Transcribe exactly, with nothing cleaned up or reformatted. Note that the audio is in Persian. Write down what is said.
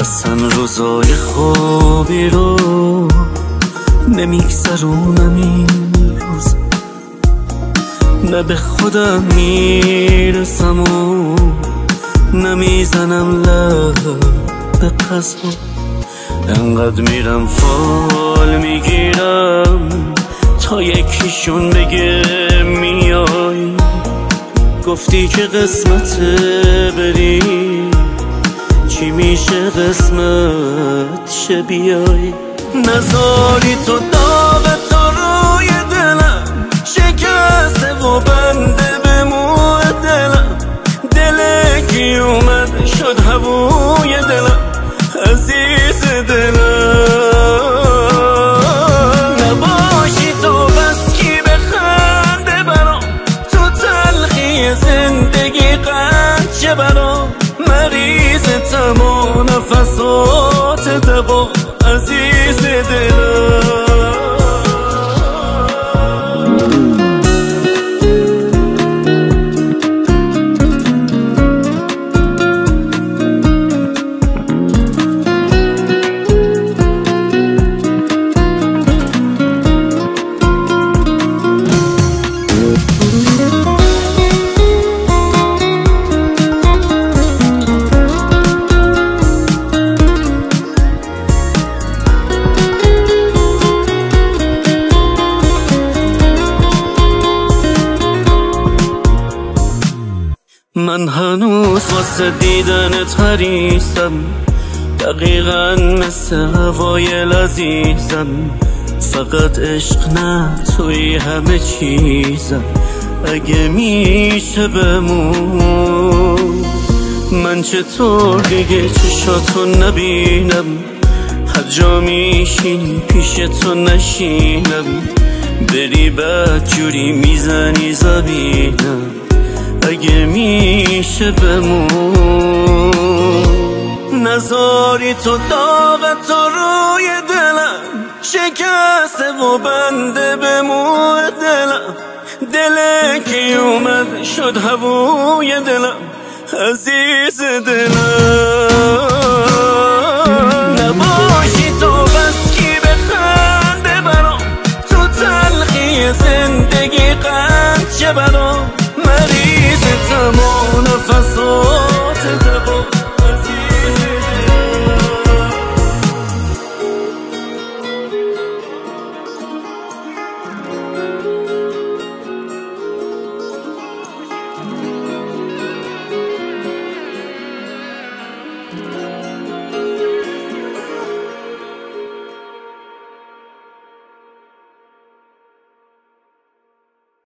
اصلا روزای خوبی رو نمیگذرونم این روز، نه به خودم میرسم و نمیزنم لب به قضا. انقدر میرم فال میگیرم تا یکیشون بگه میای. گفتی که قسمت بری چی میشه قسمت شه بیای. نذاری تو داغ تو روی دلم شکسته و بنده به موه دلم. دل کی اومد شد هووی دلم عزیز دلم. نباشی تو بس کی بخنده برام تو تلخی زندگی قد چه برام. مریض تمام نفسات دوا عزیز دلم. من هنوز واسه دیدنت حریصم، دقیقا مثل هوای لذیذم. فقط عشق نه توی همه چیزم، اگه میشه بمون. من چطور دیگه چشاتو نبینم، هر جا میشینی پیش تو نشینم. بری بد جوری میزنی زمینم، اگه میشه بمون. نذاری تو داغ تو روی دلم شکسته و بنده به موه دلم. دل کی اومد شد هووی دلم عزیز دلم.